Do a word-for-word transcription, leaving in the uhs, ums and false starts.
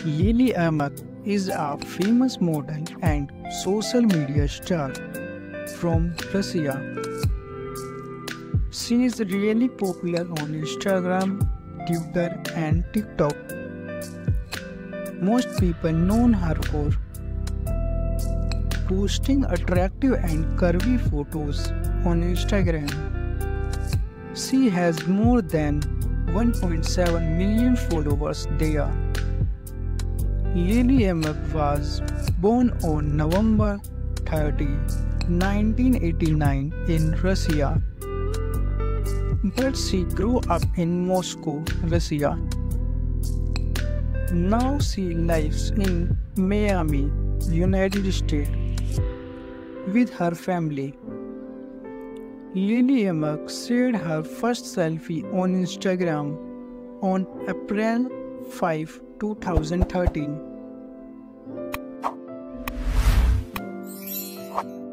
Lily Ermak is a famous model and social media star from Russia. She is really popular on Instagram, Twitter and TikTok. Most people know her for posting attractive and curvy photos on Instagram. She has more than one point seven million followers there. Lily Ermak was born on November thirtieth, nineteen eighty-nine in Russia, but she grew up in Moscow, Russia. Now she lives in Miami, United States, with her family. Lily Ermak shared her first selfie on Instagram on April fifth, two thousand thirteen.